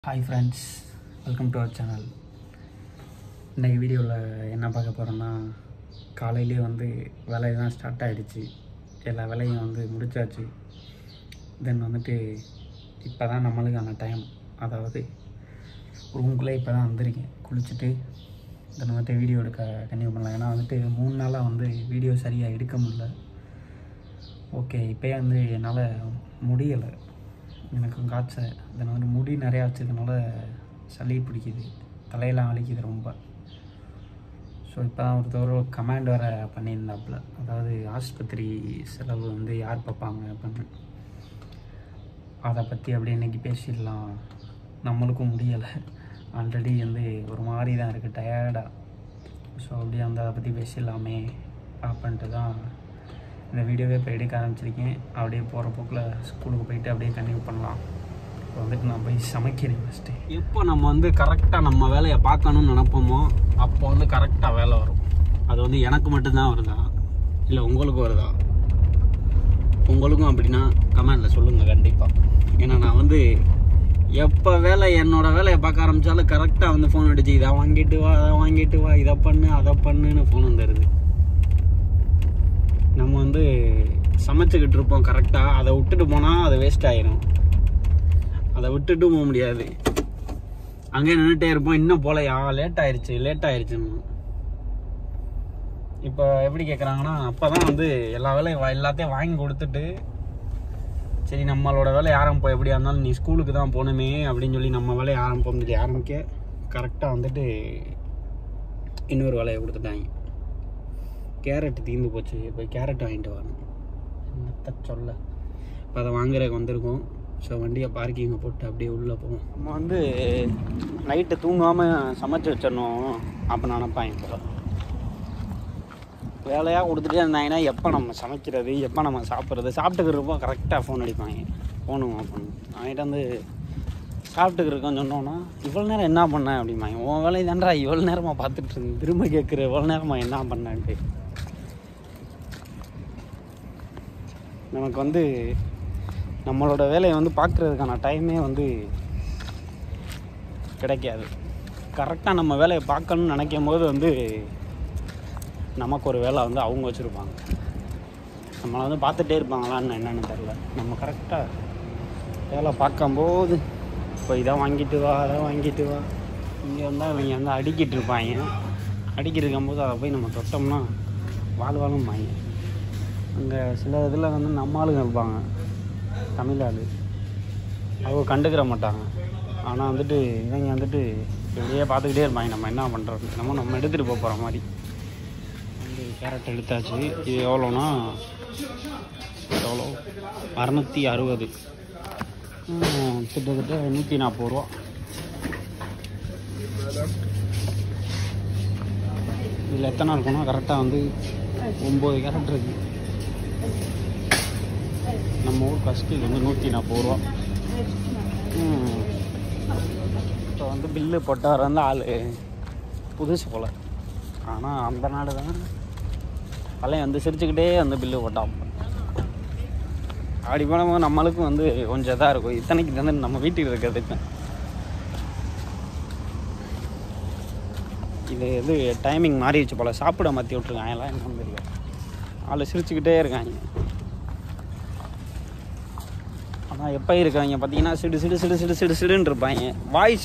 Hi friends, welcome to our channel. இந்த வீடியோவில் என்ன பார்க்க போகிறோன்னா, காலையிலே வேலையெல்லாம் ஸ்டார்ட் ஆகிடுச்சு. எல்லா வேலையும் முடிச்சாச்சு. தென் இப்போ தான் நம்மளுக்கான டைம். அதாவது ரூம்குள்ளே இப்போ தான் வந்திருக்கேன். குளிச்சுட்டு தென் வீடியோ எடுக்க கண்டினியூ பண்ணலாம். ஏன்னா 3 நாளாக வீடியோ சரியாக எடுக்க முடியல. ஓகே, இப்போயே என்னால் முடியலை. எனக்கு காய்ச்சல், தென் முடி நிறையா வச்சதுனால சளி பிடிக்குது, தலையெல்லாம் வலிக்குது ரொம்ப. ஸோ இப்போ தான் ஒருத்தர் கமெண்ட் வேறு பண்ணியிருந்தாப்புல, அதாவது ஆஸ்பத்திரி செலவு யார் பார்ப்பாங்க அப்படின்னு. அதை பற்றி அப்படியே இன்றைக்கி பேசிடலாம். நம்மளுக்கும் முடியலை, ஆல்ரெடி ஒரு மாதிரி தான் இருக்குது, டயர்டாக. ஸோ அப்படியே அதை பற்றி பேசிடலாமே அப்படின்ட்டு தான் இந்த வீடியோவே இப்போ எடுக்க ஆரம்பிச்சிருக்கேன். அப்படியே போகிற போக்கில் ஸ்கூலுக்கு போயிட்டு அப்படியே கண்டினியூ பண்ணலாம். இப்போ நான் போய் சமைக்கிறேன் ஃபஸ்ட்டு. எப்போ நம்ம கரெக்டாக நம்ம வேலையை பார்க்கணுன்னு நினப்போமோ அப்போ கரெக்டாக வேலை வரும். அது எனக்கு மட்டும்தான் வருதா இல்லை உங்களுக்கும் வருதா? உங்களுக்கும் அப்படின்னா கமெண்டில் சொல்லுங்கள் கண்டிப்பாக. ஏன்னா நான் எப்போ என்னோடய வேலையை பார்க்க ஆரம்பித்தாலும் கரெக்டாக ஃபோன் அடிச்சு இதை வாங்கிட்டு வா, அதை வாங்கிட்டு வா, இதை பண்ணு, அதை பண்ணுன்னு ஃபோன் வந்துடுது. நம்ம சமைச்சிக்கிட்டு இருப்போம் கரெக்டாக, அதை விட்டுட்டு போனால் அது வேஸ்ட் ஆகிடும். அதை விட்டுட்டு போக முடியாது, அங்கே நின்றுட்டே இருப்போம். இன்னும் போலையா, லேட் ஆயிடுச்சுன்னு. இப்போ எப்படி கேட்குறாங்கன்னா, அப்போ தான் எல்லா வேலையும் எல்லாத்தையும் வாங்கி கொடுத்துட்டு, சரி நம்மளோட வேலையை ஆரம்பிப்போம், எப்படியா இருந்தாலும் நீ ஸ்கூலுக்கு தான் போகணுமே அப்படின்னு சொல்லி நம்ம வேலையை ஆரம்பிக்க கரெக்டாக இன்னொரு வேலையை கொடுத்துட்டாங்க. கேரட் தீர்ந்து போச்சு, போய் கேரட் வாங்கிட்டு வரணும். என்னத்த சொல்ல, இப்போ அதை வாங்குறதுக்கு வந்திருக்கோம். ஸோ வண்டியை பார்க்கிங்கை போட்டு அப்படியே உள்ளே போவோம். நம்ம நைட்டு தூங்காமல் சமைச்சு வச்சிடணும் அப்போ நினப்பாங்க. இப்போ வேலையாக கொடுத்துட்டே இருந்தாங்கன்னா எப்போ நம்ம சமைக்கிறது, எப்போ நம்ம சாப்பிட்டுக்கிறப்போ கரெக்டாக ஃபோன் அடிப்பாங்க. ஃபோனு பண்ணணும். வாங்கிட்டு சாப்பிட்டுக்கிறோம் சொன்னோன்னா, இவ்வளோ நேரம் என்ன பண்ணேன் அப்படிம்பாங்க. உன் வேலையை தான்டா இவ்வளோ நேரமாக பார்த்துட்டு இருந்தேன், திரும்ப கேட்குற இவ்வளோ நேரமாக என்ன பண்ணேன்ட்டு. நமக்கு நம்மளோட வேலையை பார்க்குறதுக்கான டைமே கிடைக்காது. கரெக்டாக நம்ம வேலையை பார்க்கணுன்னு நினைக்கும் போது நமக்கு ஒரு வேலை அவங்க வச்சுருப்பாங்க. நம்மளை பார்த்துட்டே இருப்பாங்களான்னு என்னென்னு தெரில. நம்ம கரெக்டாக வேலை பார்க்கும்போது இப்போ இதை வாங்கிட்டு வா, அதை வாங்கிட்டு வா, இங்கே இவங்க அடிக்கிட்டு இருப்பாங்க. அடிக்கிட்டு இருக்கும்போது அதை போய் நம்ம தொட்டோம்னா வாழ்வாலும் வாங்க. அங்கே சில இதில் நம்ம ஆளுங்க இருப்பாங்க, தமிழ் ஆள், அவங்க கண்டுக்கிற மாட்டாங்க. ஆனால் இவங்க இப்படியே பார்த்துக்கிட்டே இருப்பாங்க. நம்ம என்ன பண்ணுறது, நம்ம எடுத்துகிட்டு போகிற மாதிரி. கேரட் எடுத்தாச்சு. இது எவ்வளோனா எவ்வளோ, 660, கிட்டத்தட்ட 140 ரூபா. இதில் எத்தனை இருக்குன்னா கரெக்டாக 9 கேரட் இருக்குது. நம்ம ஊர் ஃபஸ்ட்டு இது 140 ரூபா. இப்போ பில்லு போட்டார் ஆள் புதுசு போல். ஆனால் அந்த நாடு தான் பழைய சிரிச்சுக்கிட்டே பில்லு போட்டான். அப்படி போனபோது நம்மளுக்கும் கொஞ்சம் இதாக இருக்கும். இத்தனைக்கு நம்ம வீட்டுக்கு இருக்கிறதுக்கு இது டைமிங் மாறிடுச்சு போல். சாப்பிட மாற்றி விட்ருக்காங்க எல்லாம், என்ன தெரியும். ஆள் சிரிச்சுக்கிட்டே இருக்காங்க. ஆனால் எப்போ இருக்காங்க பார்த்தீங்கன்னா சிடு சிடு சிடு சிடு சிடு சிடுன்னு இருப்பாங்க. வாய்ஸ்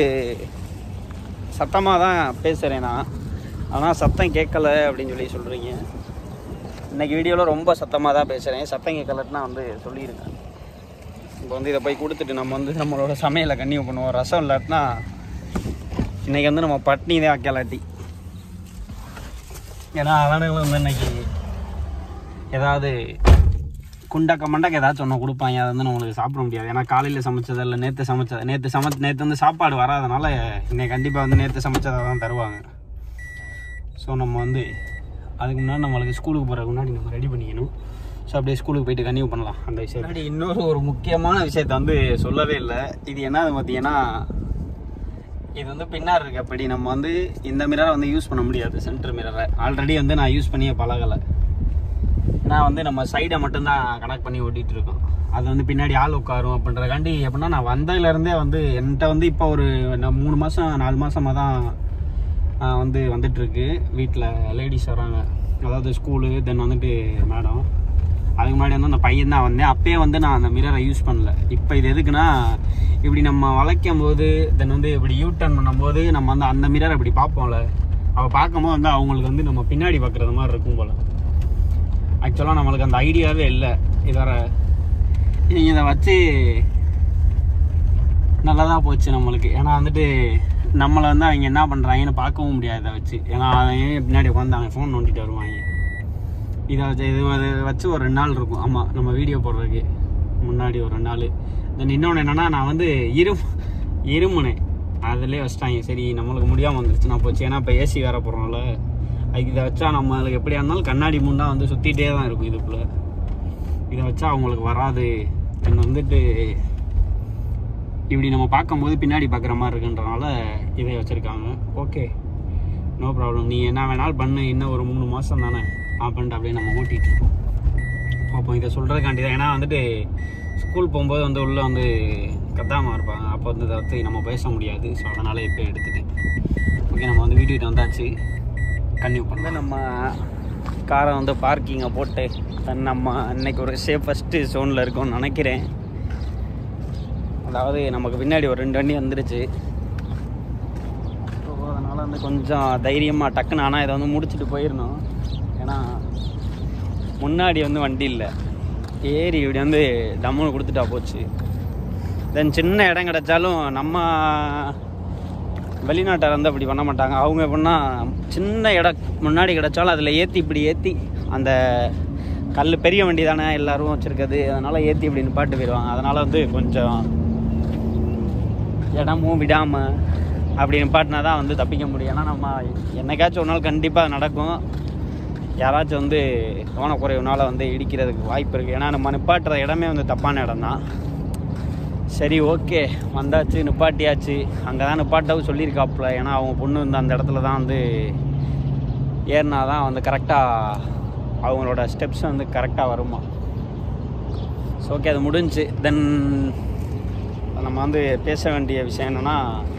சத்தமாக தான் பேசுகிறேன் நான், ஆனால் சத்தம் கேட்கலை அப்படின்னு சொல்லி சொல்கிறீங்க. இன்றைக்கி வீடியோவில் ரொம்ப சத்தமாக தான் பேசுகிறேன். சத்தம் கேட்கலன்னா சொல்லியிருக்கேன். இப்போ இதை போய் கொடுத்துட்டு நம்ம நம்மளோட சமையலை கன்டினியூ பண்ணுவோம். ரசம் இல்லாட்டினா இன்றைக்கி நம்ம பட்னி தான் கிளட்டி. ஏன்னா அவனுங்களும் இன்றைக்கி ஏதாவது குண்டக்க மண்டக்க ஏதாச்சும் ஒன்று கொடுப்பாங்க. அதை நம்மளுக்கு சாப்பிட முடியாது. ஏன்னா காலையில் சமைச்சது இல்லை, நேற்று சாப்பாடு வராதனால இன்னைக்கு கண்டிப்பாக நேற்று சமைச்சதை தான் தருவாங்க. ஸோ நம்ம அதுக்கு முன்னாடி நம்மளுக்கு ஸ்கூலுக்கு போகிறதுக்கு முன்னாடி நம்ம ரெடி பண்ணிக்கணும். ஸோ அப்படியே ஸ்கூலுக்கு போயிட்டு கன்டினியூ பண்ணலாம் அந்த விஷயம். இன்னொரு முக்கியமான விஷயத்தை சொல்லவே இல்லை. இது என்னது பார்த்தீங்கன்னா, இது பின்னாடி இருக்கு. அப்படி நம்ம இந்த மிரரை யூஸ் பண்ண முடியாது. சென்டர் மிரரை ஆல்ரெடி நான் யூஸ் பண்ணியே பழகலை. நான் நம்ம சைடை மட்டும்தான் கனெக்ட் பண்ணி ஓட்டிகிட்டு இருக்கோம். அது வந்து பின்னாடி ஆள் உட்காரும் அப்படின்றக்காண்டி எப்படின்னா நான் வந்ததுலேருந்தே வந்து என்கிட்ட வந்து இப்போ ஒரு 3 மாதம் 4 மாதமாக தான் வந்து வந்துட்டுருக்கு. வீட்டில் லேடிஸ் வராங்க, அதாவது ஸ்கூலு, தென் வந்துட்டு மேடம். அதுக்கு முன்னாடி வந்து அந்த பையன் தான் வந்தேன். அப்பயே வந்து நான் அந்த மிரரை யூஸ் பண்ணல. இப்போ இது எதுக்குன்னா, இப்படி நம்ம வளைக்கும் போது தென் வந்து இப்படி யூ டர்ன் பண்ணும்போது நம்ம வந்து அந்த மிரரை இப்படி பார்ப்போம்ல, அவள் பார்க்கும்போது வந்து அவங்களுக்கு வந்து நம்ம பின்னாடி பார்க்குறது மாதிரி இருக்கும் போல். ஆக்சுவலாக நம்மளுக்கு அந்த ஐடியாவே இல்லை. இதை நீங்கள் இதை வச்சு நல்லதாக போச்சு நம்மளுக்கு. ஏன்னா வந்துட்டு நம்மளை வந்து அவங்க என்ன பண்ணுறாங்கன்னு பார்க்கவும் முடியாது இதை வச்சு. ஏன்னா அவங்க பின்னாடி உட்காந்து அவங்க ஃபோன் நோண்டிட்டு வருவாங்க. இதை வச்சு இது வச்சு ஒரு 2 நாள் இருக்கும். ஆமாம், நம்ம வீடியோ போடுறதுக்கு முன்னாடி ஒரு 2 நாள். தென் இன்னொன்று என்னென்னா, நான் வந்து இருமுனேன் அதிலே வச்சிட்டாங்க. சரி நம்மளுக்கு முடியாமல் வந்துருச்சுன்னா போச்சு. ஏன்னா இப்போ ஏசி வேற போடுறோம்ல, அதுக்கு இதை வச்சா நம்மளுக்கு எப்படியா இருந்தாலும் கண்ணாடி முன்னா வந்து சுற்றிகிட்டே தான் இருக்கும் இதுக்குள்ளே. இதை வச்சா அவங்களுக்கு வராது. தென் வந்துட்டு இப்படி நம்ம பார்க்கும்போது பின்னாடி பார்க்குற மாதிரி இருக்குன்றனால இதை வச்சுருக்காங்க. Okay, no problem. நீ என்ன வேணாலும் பண்ணு, இன்னும் ஒரு 3 மாதம் தானே அப்படின்ட்டு அப்படியே நம்ம ஓட்டிகிட்டு இருக்கோம். அப்போ இதை சொல்கிறதுக்காண்டி தான். ஏன்னா வந்துட்டு ஸ்கூல் போகும்போது வந்து உள்ளே வந்து கத்தாமல் இருப்பாங்க. அப்போ வந்து இதை வச்சு நம்ம பேச முடியாது. ஸோ அதனால் இப்போ எடுத்துகிட்டேன். ஓகே, நம்ம வந்து வீட்டுக்கிட்ட வந்தாச்சு. கன்டினியூ பண்ணல. நம்ம காரை வந்து பார்க்கிங்கை போட்டு நம்ம அன்னைக்கு ஒரு சேஃபஸ்ட்டு ஜோனில் இருக்கோம்னு நினைக்கிறேன். அதாவது நமக்கு பின்னாடி ஒரு 2 வண்டி வந்துருச்சு. ஸோ அதனால் வந்து கொஞ்சம் தைரியமாக டக்குன்னு, ஆனால் இதை வந்து முடிச்சுட்டு போயிடணும். ஏன்னா முன்னாடி வந்து வண்டி இல்லை, ஏறி இப்படி வந்து டம்முன்னு கொடுத்துட்டா போச்சு. தென் சின்ன இடம் கிடச்சாலும் நம்ம வெளிநாட்டார் வந்து அப்படி பண்ண மாட்டாங்க. அவங்க எப்படின்னா சின்ன இடம் முன்னாடி கிடச்சாலும் அதில் ஏற்றி இப்படி ஏற்றி, அந்த கல் பெரிய வண்டி தானே எல்லோரும் வச்சுருக்குது, அதனால் ஏற்றி இப்படி நிப்பாட்டு போயிடுவாங்க. அதனால் வந்து கொஞ்சம் இடமும் விடாமல் அப்படி நிப்பாட்டினா தான் வந்து தப்பிக்க முடியும். ஏன்னா நம்ம என்னைக்காச்சும் ஒரு நாள் கண்டிப்பாக நடக்கும். யாராச்சும் வந்து கவனக்குறைவுனால வந்து இடிக்கிறதுக்கு வாய்ப்பு இருக்குது. ஏன்னா நம்ம நிப்பாட்டுற இடமே வந்து தப்பான இடம் தான். சரி, ஓகே, வந்தாச்சு, நிப்பாட்டியாச்சு. அங்கே தான் நிப்பாட்டவும் சொல்லியிருக்காப்புல. ஏன்னா அவங்க பொண்ணு வந்து அந்த இடத்துல தான் வந்து ஏறினா தான் வந்து கரெக்டாக அவங்களோட ஸ்டெப்ஸ் வந்து கரெக்டாக வருமா. ஸோ ஓகே, அது முடிஞ்சு. தென் நம்ம வந்து பேச வேண்டிய விஷயம் என்னென்னா,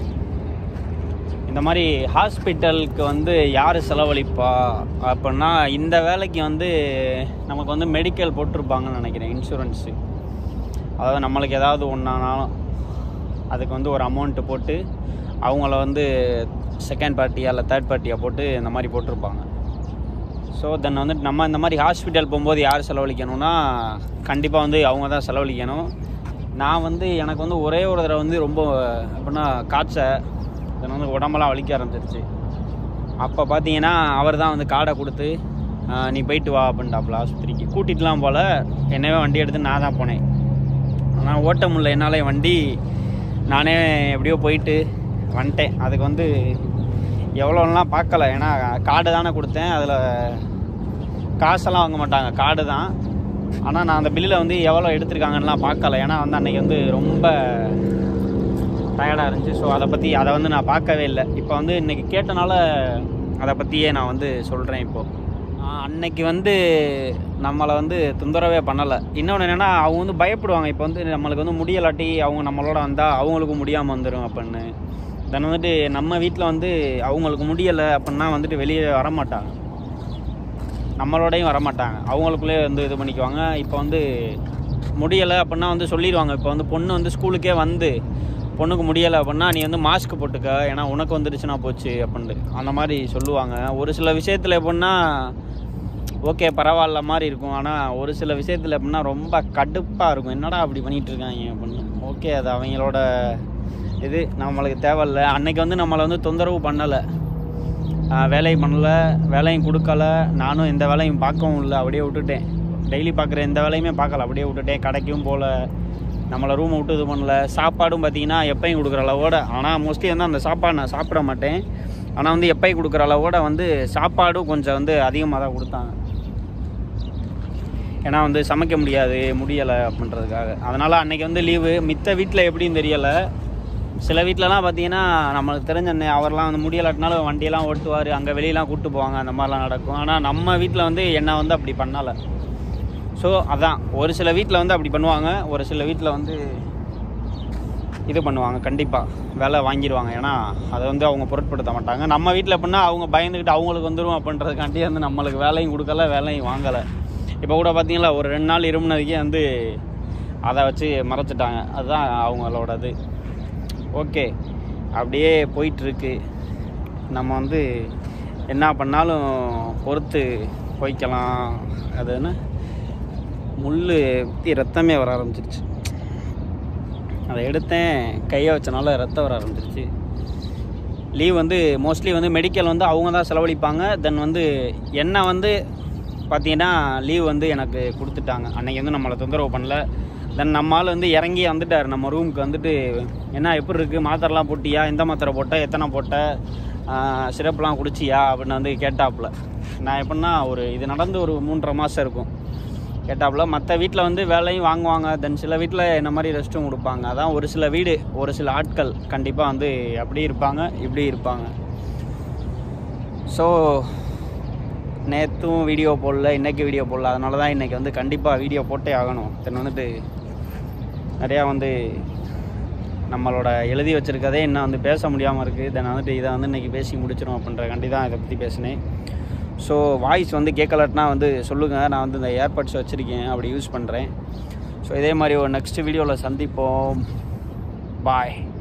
இந்த மாதிரி ஹாஸ்பிட்டலுக்கு வந்து யார் செலவழிப்பா அப்படின்னா, இந்த வேலைக்கு வந்து நமக்கு வந்து மெடிக்கல் போட்டிருப்பாங்கன்னு நினைக்கிறேன், இன்சூரன்ஸு. அதாவது நம்மளுக்கு ஏதாவது ஒன்றானாலும் அதுக்கு வந்து ஒரு அமௌண்ட்டு போட்டு அவங்கள வந்து செகண்ட் பார்ட்டியாக இல்லை தேர்ட் பார்ட்டியாக போட்டு இந்த மாதிரி போட்டிருப்பாங்க. ஸோ தென் வந்துட்டு நம்ம இந்த மாதிரி ஹாஸ்பிட்டல் போகும்போது யார் செலவழிக்கணும்னா, கண்டிப்பாக வந்து அவங்க தான் செலவழிக்கணும். நான் வந்து எனக்கு வந்து ஒரே ஒரு தடவை வந்து ரொம்ப அப்படின்னா தென் வந்து உடம்பெல்லாம் வலிக்க ஆரம்பிச்சிருச்சு. அப்போ பார்த்தீங்கன்னா அவர் தான் வந்து கார்டை கொடுத்து நீ போயிட்டு வா அப்படின்ட்டாப்புல. ஆஸ்பத்திரிக்கு கூட்டிகிட்டுலாம் போல், என்னவே வண்டி எடுத்து நான் தான் போனேன். ஆனால் ஓட்ட முடியல என்னால் வண்டி. நானே எப்படியோ போயிட்டு வந்துட்டேன். அதுக்கு வந்து எவ்வளோலாம் பார்க்கல, ஏன்னா கார்டு தானே கொடுத்தேன். அதில் காசெல்லாம் வாங்க மாட்டாங்க, கார்டு தான். ஆனால் நான் அந்த பில்லில் வந்து எவ்வளோ எடுத்திருக்காங்கன்னெலாம் பார்க்கல. ஏன்னா வந்து அன்றைக்கி வந்து ரொம்ப டயர்டாக இருந்துச்சு. ஸோ அதை வந்து நான் பார்க்கவே இல்லை. இப்போ வந்து இன்றைக்கி கேட்டனால அதை பற்றியே நான் வந்து சொல்கிறேன். இப்போது அன்னைக்கு வந்து நம்மளை வந்து தொந்தரவே பண்ணலை. இன்னொன்று என்னென்னா, அவங்க வந்து பயப்படுவாங்க. இப்போ வந்து நம்மளுக்கு வந்து முடியலாட்டி அவங்க நம்மளோட வந்தால் அவங்களுக்கு முடியாமல் வந்துடும் அப்படின்னு. தென் வந்துட்டு நம்ம வீட்டில் வந்து அவங்களுக்கு முடியலை அப்படின்னா வந்துட்டு வெளியே வரமாட்டாங்க, நம்மளோடையும் வரமாட்டாங்க. அவங்களுக்குள்ளே வந்து இது பண்ணிக்குவாங்க. இப்போ வந்து முடியலை அப்படின்னா வந்து சொல்லிடுவாங்க. இப்போ வந்து பொண்ணு வந்து ஸ்கூலுக்கே வந்து பொண்ணுக்கு முடியலை அப்படின்னா நீ வந்து மாஸ்க் போட்டுக்க, ஏன்னா உனக்கு வந்துடுச்சுன்னா போச்சு அப்படின்ட்டு அந்த மாதிரி சொல்லுவாங்க. ஒரு சில விஷயத்தில் எப்படின்னா ஓகே பரவாயில்ல மாதிரி இருக்கும். ஆனால் ஒரு சில விஷயத்தில் எப்படின்னா ரொம்ப கடுப்பாக இருக்கும். என்னடா அப்படி பண்ணிகிட்ருக்காங்க அப்படின்னு. ஓகே, அது அவங்களோட இது, நம்மளுக்கு தேவையில்லை. அன்றைக்கி வந்து நம்மளை வந்து தொந்தரவு பண்ணலை, வேலையும் பண்ணலை, வேலையும் கொடுக்கலை. நானும் எந்த வேலையும் பார்க்கவும் இல்லை, அப்படியே விட்டுட்டேன். டெய்லி பார்க்குற எந்த வேலையுமே பார்க்கல, அப்படியே விட்டுட்டேன். கடைக்கும் போல், நம்மளை ரூமை விட்டு இது பண்ணல. சாப்பாடும் பார்த்திங்கன்னா எப்பயும் கொடுக்குற அளவோட, ஆனால் மோஸ்ட்லி வந்து அந்த சாப்பாடு நான் சாப்பிட மாட்டேன். ஆனால் வந்து எப்பயும் கொடுக்குற அளவோட வந்து சாப்பாடும் கொஞ்சம் வந்து அதிகமாக தான் கொடுத்தாங்க. ஏன்னா வந்து சமைக்க முடியலை அப்படின்றதுக்காக. அதனால் அன்றைக்கி வந்து லீவு. மித்த வீட்டில் எப்படின்னு தெரியலை. சில வீட்டிலலாம் பார்த்தீங்கன்னா நம்மளுக்கு தெரிஞ்ச அவர்லாம் வந்து முடியலாட்டினாலும் வண்டியெல்லாம் ஓட்டுவார், அங்கே வெளியெலாம் கூப்பிட்டு போவாங்க, அந்த மாதிரிலாம் நடக்கும். ஆனால் நம்ம வீட்டில் வந்து என்ன வந்து அப்படி பண்ணலை. ஸோ அதான் ஒரு சில வீட்டில் வந்து அப்படி பண்ணுவாங்க, ஒரு சில வீட்டில் வந்து இது பண்ணுவாங்க, கண்டிப்பாக வேலை வாங்கிடுவாங்க. ஏன்னா அதை வந்து அவங்க பொருட்படுத்த மாட்டாங்க. நம்ம வீட்டில் எப்படின்னா அவங்க பயந்துக்கிட்டு அவங்களுக்கு வந்துடும் அப்படின்றதுக்காண்டி வந்து நம்மளுக்கு வேலையும் கொடுக்கல, வேலையும் வாங்கலை. இப்போ கூட பார்த்தீங்களா ஒரு 2 நாள் இருமுனதுக்கே வந்து அதை வச்சு மறைச்சிட்டாங்க. அதுதான் அவங்களோடது. ஓகே, அப்படியே போயிட்டுருக்கு. நம்ம வந்து என்ன பண்ணாலும் பொறுத்து போய்க்கலாம். அதுன்னு முள் குத்தி ரத்தமே வர ஆரம்பிச்சிருச்சு. அதை எடுத்தேன், கையை வச்சனால ரத்தம் வர ஆரம்பிச்சிருச்சு. லீவ் வந்து மோஸ்ட்லி வந்து மெடிக்கல் வந்து அவங்க தான் செலவழிப்பாங்க. தென் வந்து என்ன வந்து பார்த்தீங்கன்னா லீவ் வந்து எனக்கு கொடுத்துட்டாங்க. அன்றைக்கி வந்து நம்மளை தொந்தரவு பண்ணல. தென் நம்மளால் வந்து இறங்கி வந்துட்டார் நம்ம ரூமுக்கு. வந்துட்டு என்ன எப்படி இருக்குது, மாத்திரைலாம் போட்டியா, எந்த மாத்திரை போட்ட, எத்தனை போட்ட, சிரப்லாம் குடிச்சியா அப்படின்னு வந்து கேட்டாப்புல. நான் எப்படின்னா இது நடந்து ஒரு 3.5 மாதம் இருக்கும். கேட்டாப்புல மற்ற வீட்டில் வந்து வேலையும் வாங்குவாங்க. தென் சில வீட்டில் என்ன மாதிரி ரெஸ்ட்டும் கொடுப்பாங்க. அதான் ஒரு சில வீடு, ஒரு சில ஆட்கள் கண்டிப்பாக வந்து அப்படி இருப்பாங்க, இப்படி இருப்பாங்க. ஸோ நேற்றும் வீடியோ போடல, இன்றைக்கி வீடியோ போடல. அதனால தான் இன்றைக்கி வந்து கண்டிப்பாக வீடியோ போட்டே ஆகணும். தென் வந்துட்டு நிறையா வந்து நம்மளோட எழுதி வச்சுருக்கதே இன்னும் வந்து பேச முடியாமல் இருக்குது. தென் வந்துட்டு இதை வந்து இன்றைக்கி பேசி முடிச்சிடும் அப்படின்றக்காண்டி தான் இதை பற்றி பேசினேன். ஸோ வாய்ஸ் வந்து கேட்கலட்னா வந்து சொல்லுங்கள். நான் வந்து இந்த ஏர்பட்ஸ் வச்சுருக்கேன், அப்படி யூஸ் பண்ணுறேன். ஸோ இதே மாதிரி ஒரு நெக்ஸ்ட் வீடியோவில் சந்திப்போம். பாய்.